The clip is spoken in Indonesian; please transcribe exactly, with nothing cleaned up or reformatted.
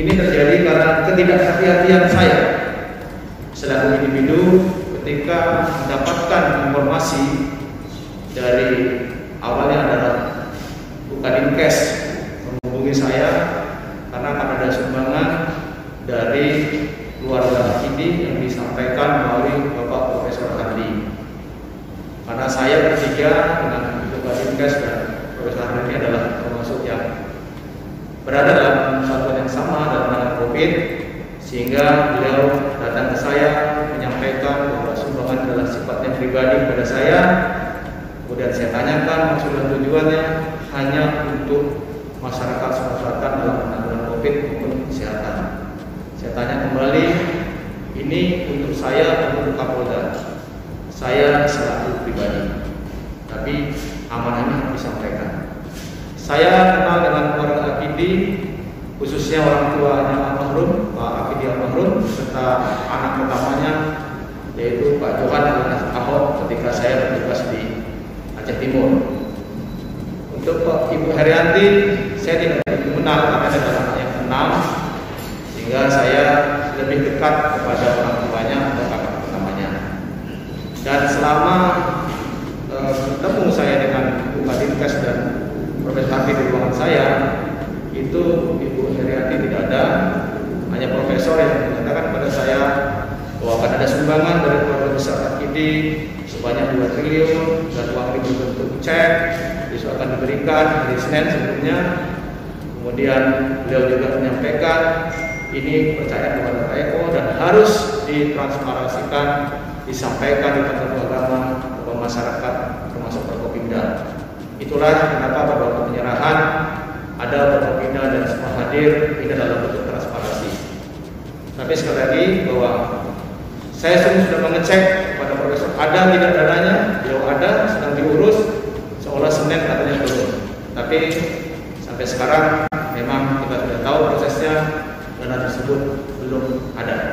ini terjadi karena ketidakhati-hatian saya selaku individu ketika mendapatkan informasi dari awalnya adalah Ukadinkes menghubungi saya karena akan ada sumbangan dari keluarga ini yang disampaikan melalui Bapak Profesor Hardi. Karena saya bertiga dengan Ukadinkes dan Profesor Hardi adalah termasuk yang berada dalam satuan yang sama dalam penanganan COVID, sehingga beliau datang ke saya menyampaikan bahwa sumbangan adalah sifatnya pribadi kepada saya. Kemudian saya tanyakan maksud dan tujuannya hanya untuk masyarakat Sumatera Selatan dalam penanganan COVID maupun kesehatan. Saya tanya kembali, ini untuk saya atau untuk Kapolda? Saya selaku pribadi, tapi amanahnya harus disampaikan. Saya kenal dengan keluarga Akidi, khususnya orang tuanya almarhum Pak Akidi almarhum serta anak pertamanya yaitu Pak Johan alias Ahok ketika saya bertugas di Aceh Timur. Untuk Pak Ibu Herianti saya tidak mengenal karena saya adalah anak yang enam, sehingga saya lebih dekat kepada orang tuanya atau kakak pertamanya. Dan selama uh, bertemu saya dengan Ukadinkes dan Profesor Hardi di ruangan saya, itu Ibu Herianti tidak ada, hanya Profesor yang mengatakan kepada saya bahwa akan ada sumbangan dari keluarga besar Akidi sebanyak dua triliun dan uang itu bentuk cek, besok akan diberikan hari Senin sebelumnya. Kemudian beliau juga menyampaikan ini percaya kepada Pak Eko dan harus ditransparansikan, disampaikan di kantor agama kepada masyarakat termasuk Forkopimda. Itulah kenapa pada waktu penyerahan ada Forkopimda dan semua hadir, ini dalam bentuk transparansi. Tapi sekali lagi bahwa saya sudah mengecek kepada Profesor ada tidak dananya, beliau ada, sedang diurus, seolah Senin katanya belum. Tapi sampai sekarang memang kita sudah tahu prosesnya, dana tersebut belum ada.